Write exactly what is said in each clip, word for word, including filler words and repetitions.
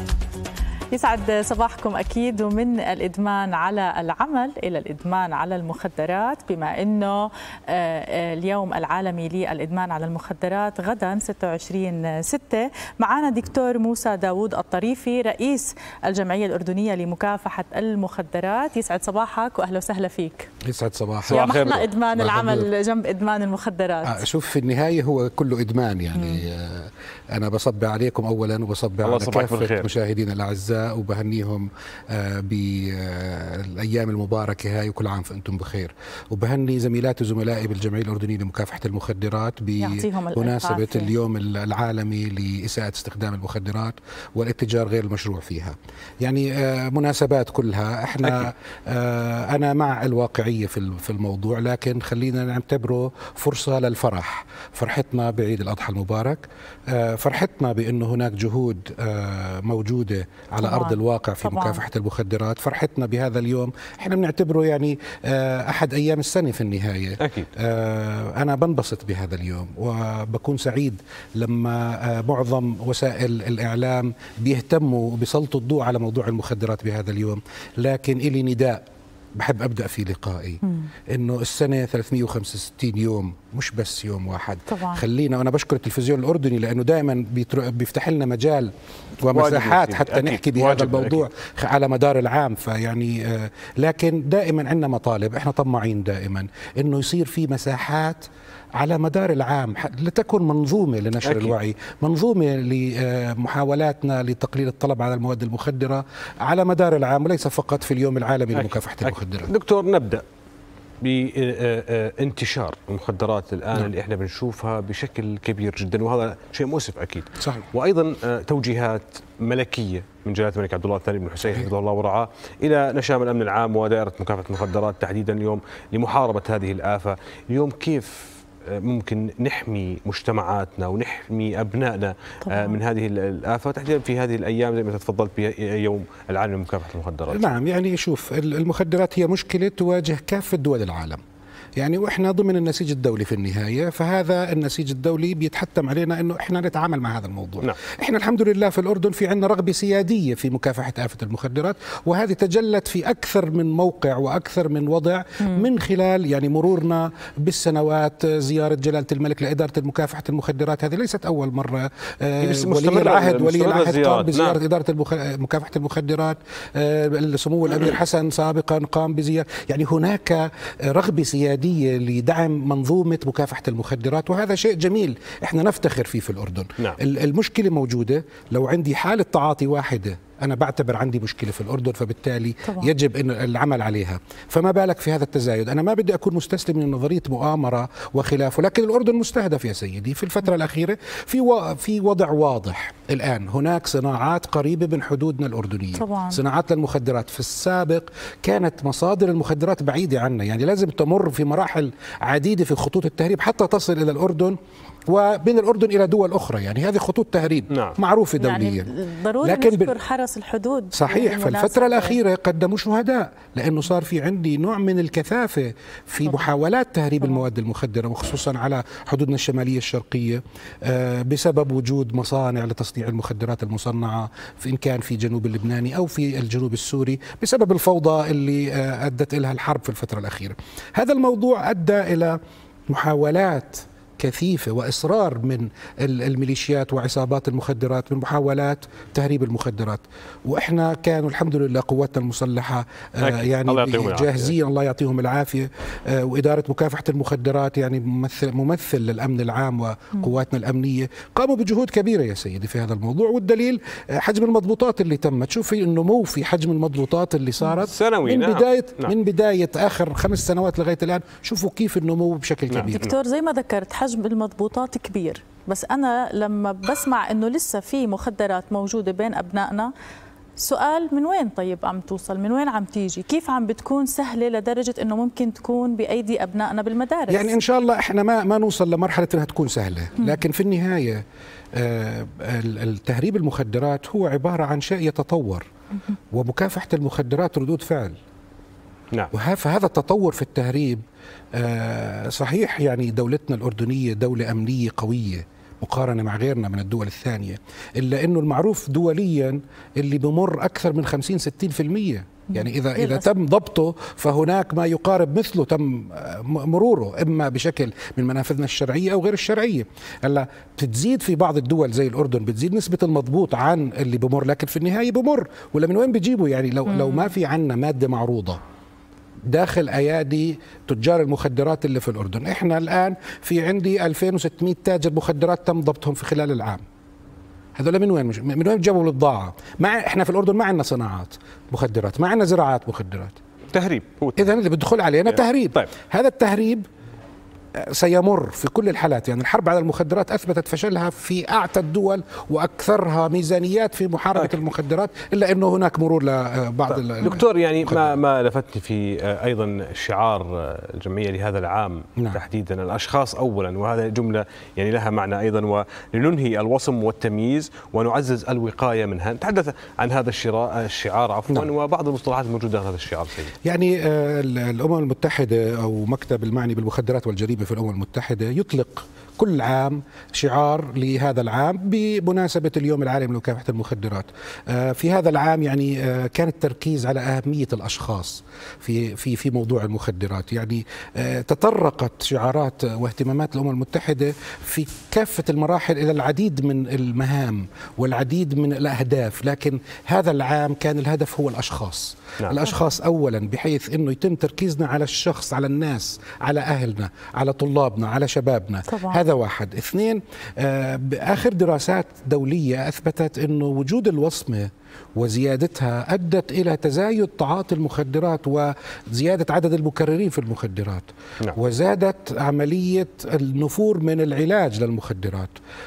يسعد صباحكم أكيد. ومن الإدمان على العمل إلى الإدمان على المخدرات، بما أنه اليوم العالمي للإدمان على المخدرات غدا ستة وعشرين ستة. معنا دكتور موسى داوود الطريفي رئيس الجمعية الأردنية لمكافحة المخدرات. يسعد صباحك وأهلا وسهلا فيك. يسعد صباحك. يا محلى إدمان العمل جنب إدمان المخدرات. شوف، في النهاية هو كله إدمان يعني. مم. أنا بصب عليكم أولا وبصب على كافة مشاهدينا الأعزاء وبهنيهم بالأيام المباركة هاي وكل عام وأنتم بخير. وبهني زميلاتي وزملائي بالجمعية الأردنية لمكافحة المخدرات بمناسبة اليوم العالمي لإساءة استخدام المخدرات والاتجار غير المشروع فيها. يعني مناسبات كلها احنا أكيد. أنا مع الواقعية في الموضوع، لكن خلينا نعتبره فرصة للفرح. فرحتنا بعيد الأضحى المبارك، فرحتنا بأنه هناك جهود موجودة على طبعاً. أرض الواقع في طبعاً. مكافحة المخدرات. فرحتنا بهذا اليوم احنا بنعتبره يعني أحد أيام السنة في النهاية. أكيد. أنا بنبسط بهذا اليوم وبكون سعيد لما معظم وسائل الإعلام بيهتموا وبيسلطوا الضوء على موضوع المخدرات بهذا اليوم. لكن إلي نداء بحب أبدأ في لقائي مم. إنه السنة ثلاثمئة وخمسة وستين يوم، مش بس يوم واحد. طبعا. خلينا، وأنا بشكر التلفزيون الأردني لأنه دائما بيفتح لنا مجال ومساحات حتى أكيد. نحكي بهذا الموضوع أكيد. على مدار العام. فيعني آه لكن دائما عندنا مطالب، إحنا طماعين دائما إنه يصير في مساحات على مدار العام لتكون منظومة لنشر أكيد. الوعي، منظومة لمحاولاتنا لتقليل الطلب على المواد المخدرة على مدار العام وليس فقط في اليوم العالمي لمكافحة المخدرات. دكتور، نبدأ بانتشار المخدرات الآن نعم. اللي احنا بنشوفها بشكل كبير جدا، وهذا شيء مؤسف أكيد. صحيح. وأيضا توجيهات ملكية من جلالة الملك عبد الله الثاني بن حسين حفظه الله ورعاه إلى نشام الأمن العام ودائرة مكافحة المخدرات تحديدا اليوم لمحاربة هذه الآفة. اليوم كيف ممكن نحمي مجتمعاتنا ونحمي أبنائنا طبعا. من هذه الآفة تحديدا في هذه الأيام زي ما تفضلت بيوم العالمي لمكافحة المخدرات؟ نعم، يعني شوف، المخدرات هي مشكلة تواجه كافة دول العالم يعني، واحنا ضمن النسيج الدولي في النهايه. فهذا النسيج الدولي بيتحتم علينا انه احنا نتعامل مع هذا الموضوع. نعم. احنا الحمد لله في الاردن في عندنا رغبه سياديه في مكافحه آفة المخدرات، وهذه تجلت في اكثر من موقع واكثر من وضع مم. من خلال يعني مرورنا بالسنوات. زياره جلاله الملك لاداره مكافحه المخدرات هذه ليست اول مره. آه ولي العهد ولي العهد قام بزياره نعم. اداره المخ... مكافحه المخدرات. آه سمو الامير حسن سابقا قام بزياره. يعني هناك رغبه سياديه لدعم منظومة مكافحة المخدرات، وهذا شيء جميل احنا نفتخر فيه في الأردن. نعم. المشكلة موجودة. لو عندي حالة تعاطي واحدة أنا بعتبر عندي مشكلة في الأردن، فبالتالي طبعا. يجب أن العمل عليها. فما بالك في هذا التزايد. أنا ما بدي أكون مستسلم من نظرية مؤامرة وخلافه، لكن الأردن مستهدف يا سيدي في الفترة الأخيرة في و... في وضع واضح. الآن هناك صناعات قريبة من حدودنا الأردنية طبعا. صناعات للمخدرات. في السابق كانت مصادر المخدرات بعيدة عنا، يعني لازم تمر في مراحل عديدة في خطوط التهريب حتى تصل إلى الأردن وبين الأردن إلى دول أخرى. يعني هذه خطوط تهريب نعم. معروفة دوليا. يعني ضروري نشكر حرس الحدود. صحيح. في الفترة الأخيرة قدموا شهداء لأنه صار في عندي نوع من الكثافة في طبعا. محاولات تهريب طبعا. المواد المخدرة وخصوصا على حدودنا الشمالية الشرقية بسبب وجود مصانع لتصنيع المخدرات المصنعة في إن كان في جنوب اللبناني أو في الجنوب السوري بسبب الفوضى اللي أدت إلها الحرب في الفترة الأخيرة. هذا الموضوع أدى إلى محاولات كثيفة وإصرار من الميليشيات وعصابات المخدرات من محاولات تهريب المخدرات. وإحنا كانوا الحمد لله قواتنا المسلحة آه يعني جاهزين، الله يعطيهم العافية. آه وإدارة مكافحة المخدرات يعني ممثل, ممثل للأمن العام وقواتنا الأمنية قاموا بجهود كبيرة يا سيدي في هذا الموضوع. والدليل آه حجم المضبوطات اللي تمت. شوفي النمو في حجم المضبوطات اللي صارت سنوي من نعم. بداية نعم. من بداية آخر خمس سنوات لغاية الآن. شوفوا كيف النمو بشكل نعم. كبير. دكتور، زي ما ذكرت حجم المضبوطات كبير، بس أنا لما بسمع أنه لسه في مخدرات موجودة بين أبنائنا، سؤال من وين طيب عم توصل؟ من وين عم تيجي؟ كيف عم بتكون سهلة لدرجة أنه ممكن تكون بأيدي أبنائنا بالمدارس؟ يعني إن شاء الله إحنا ما ما نوصل لمرحلة أنها تكون سهلة، لكن في النهاية آه التهريب المخدرات هو عبارة عن شيء يتطور، ومكافحة المخدرات ردود فعل. نعم. فهذا التطور في التهريب آه صحيح، يعني دولتنا الأردنية دولة أمنية قوية مقارنة مع غيرنا من الدول الثانية، إلا أنه المعروف دوليا اللي بمر أكثر من خمسين ستين بالمئة، يعني إذا إذا تم ضبطه فهناك ما يقارب مثله تم مروره، إما بشكل من منافذنا الشرعية أو غير الشرعية. هلا بتزيد في بعض الدول زي الأردن بتزيد نسبة المضبوط عن اللي بمر، لكن في النهاية بمر. ولا من وين بيجيبوا؟ يعني لو مم. لو ما في عنا مادة معروضة داخل أيادي تجار المخدرات اللي في الأردن. إحنا الآن في عندي ألفين وستمئة تاجر مخدرات تم ضبطهم في خلال العام. هذول من وين من وين جابوا البضاعة؟ مع احنا في الأردن ما عندنا صناعات مخدرات، ما عندنا زراعات مخدرات، تهريب. إذا اللي بدخل علينا تهريب. طيب. هذا التهريب سيمر في كل الحالات. يعني الحرب على المخدرات أثبتت فشلها في أعتى الدول وأكثرها ميزانيات في محاربة طيب. المخدرات، إلا أنه هناك مرور لبعض طيب. دكتور، يعني ما ما لفتني في أيضا شعار الجمعية لهذا العام نعم. تحديدا الأشخاص أولا، وهذا جملة يعني لها معنى أيضا، ولننهي الوصم والتمييز ونعزز الوقاية منها. نتحدث عن هذا الشعار عفوا نعم. وبعض المصطلحات الموجودة في هذا الشعار سيدي. يعني الأمم المتحدة أو مكتب المعني بالمخدرات والجريمة في الأمم المتحدة يطلق كل عام شعار لهذا العام بمناسبة اليوم العالمي لمكافحة المخدرات. في هذا العام يعني كان التركيز على أهمية الأشخاص في في في موضوع المخدرات. يعني تطرقت شعارات واهتمامات الأمم المتحدة في كافة المراحل إلى العديد من المهام والعديد من الأهداف، لكن هذا العام كان الهدف هو الأشخاص. نعم. الأشخاص أولا، بحيث أنه يتم تركيزنا على الشخص، على الناس، على أهلنا، على طلابنا، على شبابنا طبعا. هذا واحد. اثنين، آخر دراسات دولية أثبتت أنه وجود الوصمة وزيادتها أدت إلى تزايد تعاطي المخدرات وزيادة عدد المكررين في المخدرات نعم. وزادت عملية النفور من العلاج للمخدرات.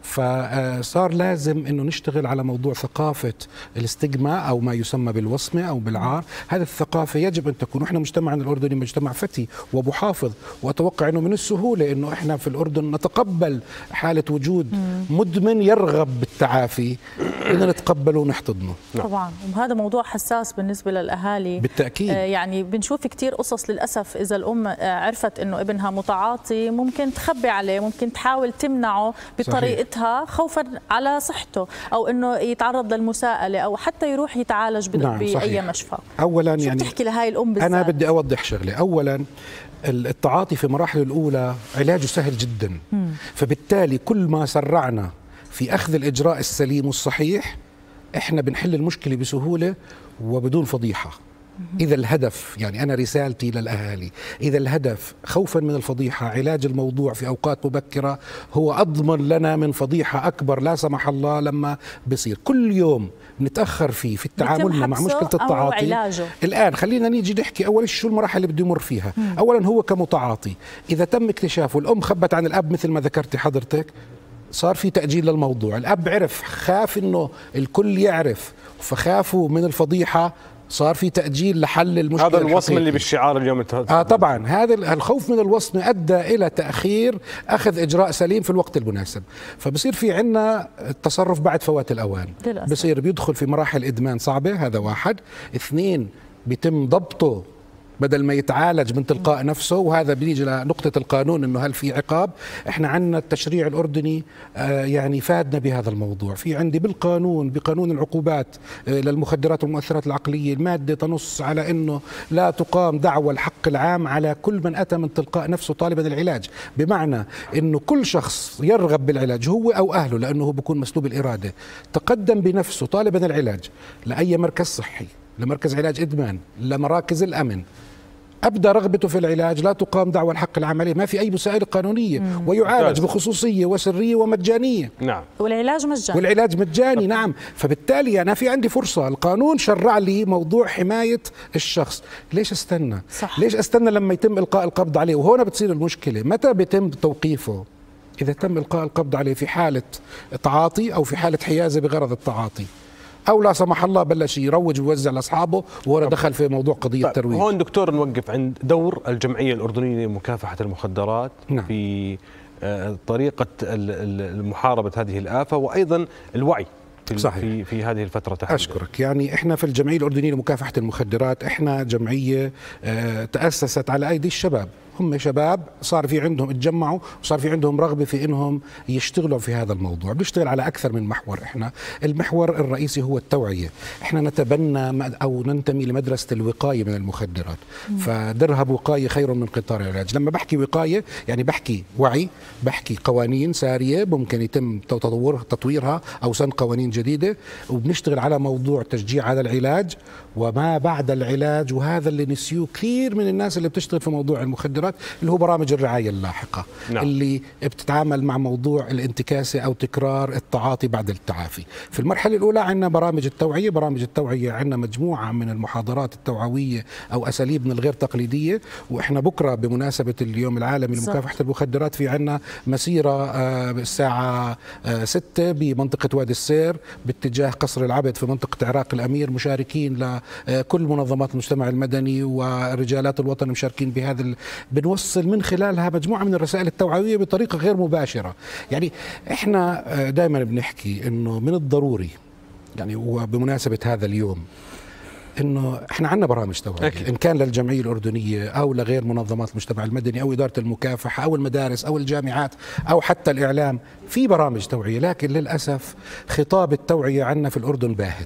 فصار لازم أنه نشتغل على موضوع ثقافة الاستجماء أو ما يسمى بالوصمة أو بالعار. هذه الثقافة يجب أن تكون. إحنا مجتمعنا الأردني مجتمع فتي ومحافظ، وأتوقع أنه من السهولة أنه إحنا في الأردن نتقبل حالة وجود مدمن يرغب بالتعافي، إن نتقبله ونحتضنه. طبعا. وهذا موضوع حساس بالنسبة للأهالي بالتأكيد. آه يعني بنشوف كتير قصص للأسف، إذا الأم آه عرفت أنه ابنها متعاطي ممكن تخبي عليه، ممكن تحاول تمنعه بطريقتها صحيح. خوفا على صحته، أو أنه يتعرض للمساءلة، أو حتى يروح يتعالج نعم بأي مشفى. أولا شو يعني بتحكي لهاي الأم بالذات؟ أنا بدي أوضح شغلة. أولا التعاطي في مراحله الأولى علاجه سهل جدا، مم. فبالتالي كل ما سرعنا في أخذ الإجراء السليم والصحيح احنا بنحل المشكلة بسهولة وبدون فضيحة. إذا الهدف، يعني أنا رسالتي للأهالي، إذا الهدف خوفا من الفضيحة علاج الموضوع في أوقات مبكرة، هو أضمن لنا من فضيحة أكبر لا سمح الله لما بصير. كل يوم نتأخر فيه في تعاملنا مع مشكلة التعاطي. الآن خلينا نيجي نحكي أول شو المراحل اللي بده يمر فيها. مم. أولا هو كمتعاطي إذا تم اكتشافه، الأم خبت عن الأب مثل ما ذكرتي حضرتك، صار في تأجيل للموضوع. الأب عرف، خاف إنه الكل يعرف فخافوا من الفضيحة، صار في تأجيل لحل المشكلة. هذا الوصم اللي بالشعار اليوم. آه طبعا هذا الخوف من الوصم أدى إلى تأخير أخذ إجراء سليم في الوقت المناسب، فبصير في عنا التصرف بعد فوات الأوان، بصير بيدخل في مراحل إدمان صعبة. هذا واحد. اثنين، بيتم ضبطه بدل ما يتعالج من تلقاء نفسه، وهذا بيجي لنقطة القانون إنه هل في عقاب. إحنا عندنا التشريع الأردني آه يعني فادنا بهذا الموضوع. في عندي بالقانون، بقانون العقوبات آه للمخدرات والمؤثرات العقلية، المادة تنص على إنه لا تقام دعوى الحق العام على كل من أتى من تلقاء نفسه طالبا العلاج، بمعنى إنه كل شخص يرغب بالعلاج هو أو أهله، لأنه هو بيكون مسلوب الإرادة، تقدم بنفسه طالبا العلاج لأي مركز صحي، لمركز علاج إدمان، لمراكز الأمن، أبدأ رغبته في العلاج، لا تقام دعوى الحق العام عليه، ما في أي مسائل قانونية، مم. ويعالج بخصوصية وسرية ومجانية. نعم. والعلاج مجاني. والعلاج مجاني نعم. فبالتالي أنا في عندي فرصة، القانون شرع لي موضوع حماية الشخص، ليش استنى؟ صح. ليش استنى لما يتم إلقاء القبض عليه؟ وهنا بتصير المشكلة، متى بيتم توقيفه؟ إذا تم إلقاء القبض عليه في حالة تعاطي أو في حالة حيازة بغرض التعاطي، أو لا سمح الله بلش يروج ويوزع لاصحابه وهو دخل في موضوع قضيه طيب الترويج. هون دكتور نوقف عند دور الجمعيه الاردنيه لمكافحه المخدرات نعم. في طريقه محاربه هذه الآفة وأيضا الوعي في صحيح. في في هذه الفترة تحديدا. أشكرك. يعني إحنا في الجمعية الأردنية لمكافحة المخدرات إحنا جمعية تأسست على أيدي الشباب، هم شباب صار في عندهم اتجمعوا وصار في عندهم رغبة في انهم يشتغلوا في هذا الموضوع. بنشتغل على اكثر من محور. احنا المحور الرئيسي هو التوعية. احنا نتبنى او ننتمي لمدرسة الوقاية من المخدرات، فدرهب وقاية خير من قطار العلاج. لما بحكي وقاية يعني بحكي وعي، بحكي قوانين سارية ممكن يتم تطورها تطويرها او سن قوانين جديدة، وبنشتغل على موضوع تشجيع على العلاج وما بعد العلاج، وهذا اللي نسيوه كثير من الناس اللي بتشتغل في موضوع المخدرات، اللي هو برامج الرعاية اللاحقة. نعم. اللي بتتعامل مع موضوع الانتكاسة أو تكرار التعاطي بعد التعافي. في المرحلة الأولى عندنا برامج التوعية. برامج التوعية عندنا مجموعة من المحاضرات التوعوية أو أساليبنا الغير تقليدية، وإحنا بكرة بمناسبة اليوم العالمي لمكافحة المخدرات في عندنا مسيرة الساعة ستة بمنطقة وادي السير باتجاه قصر العبد في منطقة عراق الأمير. مشاركين لكل منظمات المجتمع المدني ورجالات الوطن مشاركين بهذا ال... بنوصل من خلالها مجموعة من الرسائل التوعوية بطريقة غير مباشرة. يعني احنا دائما بنحكي انه من الضروري، يعني وبمناسبة هذا اليوم، انه احنا عندنا برامج توعوية ان كان للجمعية الأردنية او لغير منظمات المجتمع المدني او إدارة المكافحة او المدارس او الجامعات او حتى الإعلام، في برامج توعية. لكن للأسف خطاب التوعية عندنا في الأردن باهت،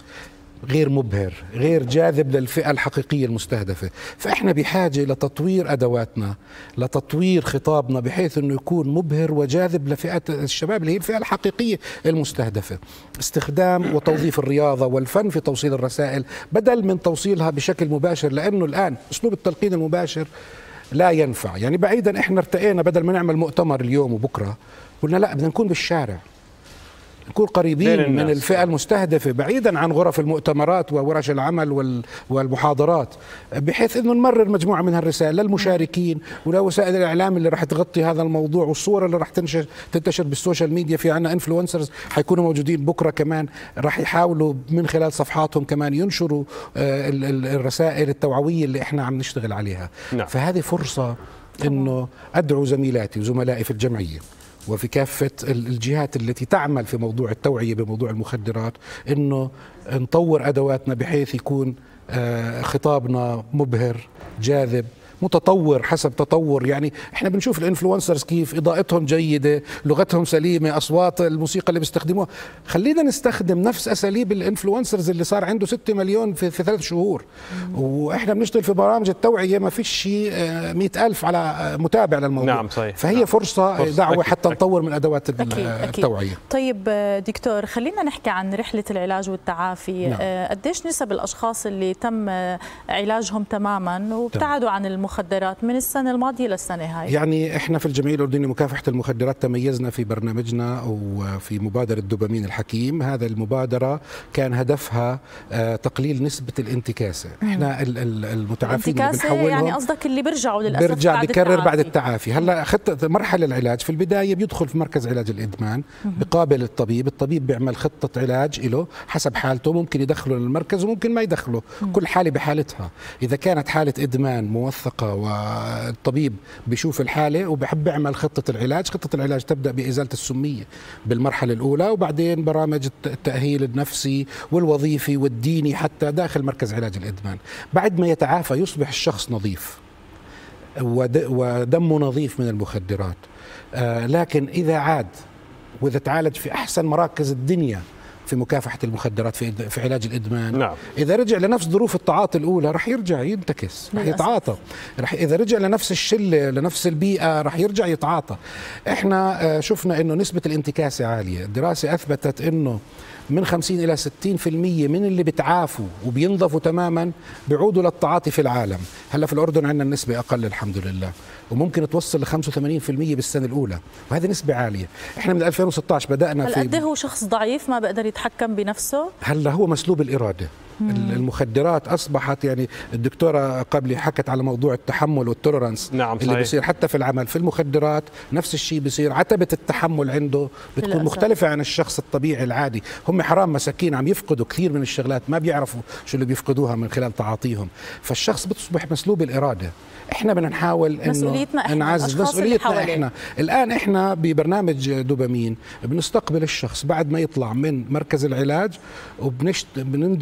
غير مبهر، غير جاذب للفئة الحقيقية المستهدفة. فإحنا بحاجة لتطوير أدواتنا، لتطوير خطابنا بحيث أنه يكون مبهر وجاذب لفئة الشباب اللي هي الفئة الحقيقية المستهدفة. استخدام وتوظيف الرياضة والفن في توصيل الرسائل بدل من توصيلها بشكل مباشر، لأنه الآن أسلوب التلقين المباشر لا ينفع. يعني بعيدا إحنا ارتقينا، بدل ما نعمل مؤتمر اليوم وبكرة قلنا لا، بدنا نكون بالشارع، نكون قريبين من الفئة المستهدفة بعيدا عن غرف المؤتمرات وورش العمل والمحاضرات، بحيث انه نمرر مجموعة من هالرسائل للمشاركين ولوسائل الاعلام اللي راح تغطي هذا الموضوع، والصور اللي راح تنشر تنتشر بالسوشيال ميديا. في عنا انفلونسرز حيكونوا موجودين بكرة كمان، راح يحاولوا من خلال صفحاتهم كمان ينشروا الرسائل التوعوية اللي احنا عم نشتغل عليها. نعم. فهذه فرصة انه ادعو زميلاتي وزملائي في الجمعية وفي كافة الجهات التي تعمل في موضوع التوعية بموضوع المخدرات، انه نطور ادواتنا بحيث يكون خطابنا مبهر، جاذب، متطور حسب تطور. يعني احنا بنشوف الانفلونسرز كيف اضاءتهم جيدة، لغتهم سليمة، اصوات الموسيقى اللي بيستخدموها. خلينا نستخدم نفس اساليب الانفلونسرز اللي صار عنده ستة مليون في, في ثلاث شهور. مم. واحنا بنشتغل في برامج التوعية ما فيش شيء مئة ألف على متابع للموضوع. نعم صحيح. فهي نعم. فرصة, فرصة دعوة أكيد. حتى أكيد. نطور من ادوات أكيد. التوعية. أكيد. طيب دكتور، خلينا نحكي عن رحلة العلاج والتعافي. نعم. قديش نسب الاشخاص اللي تم علاجهم تماما وابتعدوا عن المخدرات من السنة الماضية للسنة هاي؟ يعني احنا في الجمعية الأردنية لمكافحة المخدرات تميزنا في برنامجنا وفي مبادرة دوبامين الحكيم. هذا المبادرة كان هدفها تقليل نسبة الانتكاسة. مم. احنا المتعافين اللي بنحولهم، يعني قصدك اللي بيرجعوا للأسف بيرجع بعد بيكرر التعافي. بعد التعافي. هلا خطة مرحلة العلاج في البداية بيدخل في مركز علاج الإدمان، بقابل الطبيب، الطبيب بيعمل خطة علاج له حسب حالته، ممكن يدخله للمركز وممكن ما يدخله. مم. كل حالة بحالتها. إذا كانت حالة إدمان موثقة والطبيب بيشوف الحالة وبحب يعمل خطة العلاج. خطة العلاج تبدأ بإزالة السمية بالمرحلة الأولى، وبعدين برامج التأهيل النفسي والوظيفي والديني حتى داخل مركز علاج الإدمان. بعد ما يتعافى يصبح الشخص نظيف ودمه نظيف من المخدرات. آه لكن إذا عاد وإذا تعالج في أحسن مراكز الدنيا في مكافحة المخدرات في في علاج الإدمان، نعم. إذا رجع لنفس ظروف التعاطي الأولى رح يرجع ينتكس، رح يتعاطى. رح إذا رجع لنفس الشلة لنفس البيئة رح يرجع يتعاطى. إحنا شفنا إنه نسبة الانتكاسة عالية. الدراسة أثبتت إنه من خمسين إلى ستين بالمئة من اللي بتعافوا وبينضفوا تماما بيعودوا للتعاطي في العالم. هلا في الأردن عندنا النسبة أقل الحمد لله، وممكن توصل ل خمسة وثمانين بالمئة بالسنة الأولى، وهذه نسبة عالية. احنا من ألفين وستة عشر بدأنا في. هل قد هو شخص ضعيف ما بيقدر يتحكم بنفسه؟ هلا هو مسلوب الإرادة. مم. المخدرات أصبحت، يعني الدكتورة قبلي حكت على موضوع التحمل والتولرانس. نعم اللي صحيح. بيصير حتى في العمل. في المخدرات نفس الشيء بيصير، عتبة التحمل عنده بتكون للأسف. مختلفة عن الشخص الطبيعي العادي. هم حرام مساكين عم يفقدوا كثير من الشغلات، ما بيعرفوا شو اللي بيفقدوها من خلال تعاطيهم، فالشخص بتصبح مسلوب الإرادة. احنا بدنا نحاول انه نعزز مسؤوليتنا احنا. الان احنا ببرنامج دوبامين بنستقبل الشخص بعد ما يطلع من مركز العلاج وبندمجه في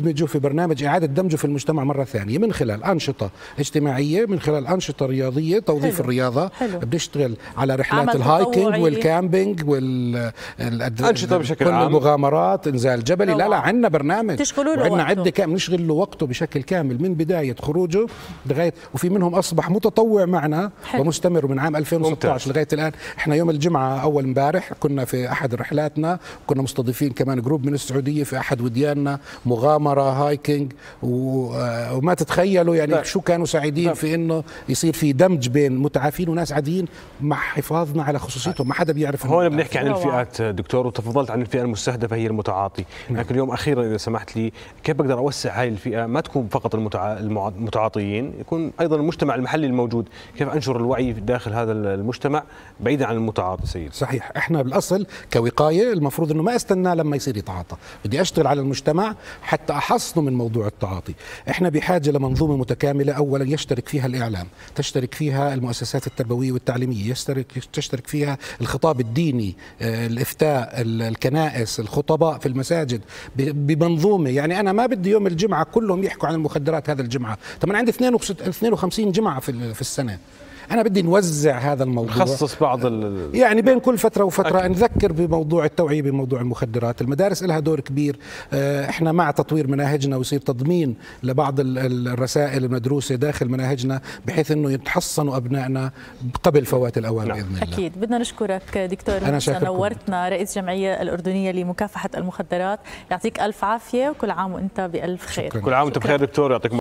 برنامج إعادة دمجه في المجتمع مرة ثانية من خلال أنشطة اجتماعية، من خلال أنشطة رياضية، توظيف حلو. الرياضة. حلو. بنشتغل على رحلات الهايكينج والكامبينج والأنشطة بشكل كل عام، المغامرات، إنزال جبلي. لا لا عندنا برنامج تشغلوا له وعندنا وقته. عدة كامل نشغل له وقته بشكل كامل من بداية خروجه لغاية، وفي منهم أصبح متطوع معنا حلو. ومستمر من عام ألفين وستة عشر ممتاز. لغاية الآن. احنا يوم الجمعة أول امبارح كنا في أحد رحلاتنا، كنا مستضيفين كمان جروب من السعودية في أحد ودياننا، مغامرة هايكينج، وما تتخيلوا يعني لا. شو كانوا سعيدين لا. في إنه يصير في دمج بين متعافين وناس عاديين مع حفاظنا على خصوصيتهم، ما حدا بيعرف. هون بنحكي عن الفئات دكتور، وتفضلت عن الفئة المستهدفة هي المتعاطي، لكن نعم. اليوم أخيرا إذا سمحت لي، كيف بقدر أوسع هاي الفئة ما تكون فقط المتع... المتعاطيين، يكون أيضا المجتمع المحلي الموجود، كيف أنشر الوعي داخل هذا المجتمع بعيدا عن المتعاطي سيد؟ صحيح، احنا بالاصل كوقايه المفروض انه ما استناه لما يصير يتعاطى، بدي اشتغل على المجتمع حتى احصنه من موضوع التعاطي. احنا بحاجه لمنظومه متكامله، اولا يشترك فيها الاعلام، تشترك فيها المؤسسات التربويه والتعليميه، يشترك تشترك فيها الخطاب الديني، الافتاء، الكنائس، الخطباء في المساجد، بمنظومه. يعني انا ما بدي يوم الجمعه كلهم يحكوا عن المخدرات هذا الجمعه، طب انا عندي اثنين وخمسين جمعه في في السنه، أنا بدي نوزع هذا الموضوع، نخصص بعض ال... يعني بين كل فترة وفترة أكيد. نذكر بموضوع التوعية بموضوع المخدرات. المدارس لها دور كبير، احنا مع تطوير مناهجنا ويصير تضمين لبعض الرسائل المدروسة داخل مناهجنا بحيث أنه يتحصنوا أبنائنا قبل فوات الأوان نعم. بإذن الله. أكيد. بدنا نشكرك دكتور، أنا نورتنا، رئيس الجمعية الأردنية لمكافحة المخدرات. يعطيك ألف عافية وكل عام وأنت بألف خير. كل عام وأنت بخير دكتور، يعطيك